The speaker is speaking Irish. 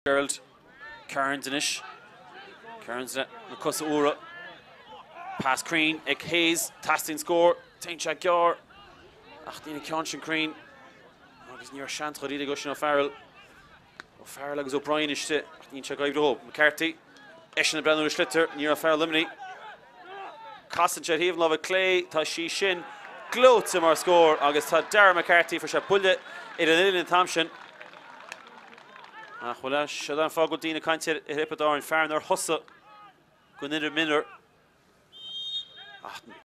Gerald Cairns inish. Cairns na cusa ura. Pass Crean, ag Hayes, tasting score, Taincha Gyar. Ach, dina Cianshin Crean. Agus níor sean choríide go sin O'Farrell. O'Farrell agus O'Brien iste. Ach, dina check out the McCarthy. Eshin na Brennan Schlitter, níor O'Farrell limini. Costin chet híomh love Clay, tá sí sin. Gloats mar score, agus tá Darragh McCarthy for se bulle in an in Thompson. Ach, well, Shadan Fogel Dina Kantir Hippadar and Farner Hussa. Gunnider Miller.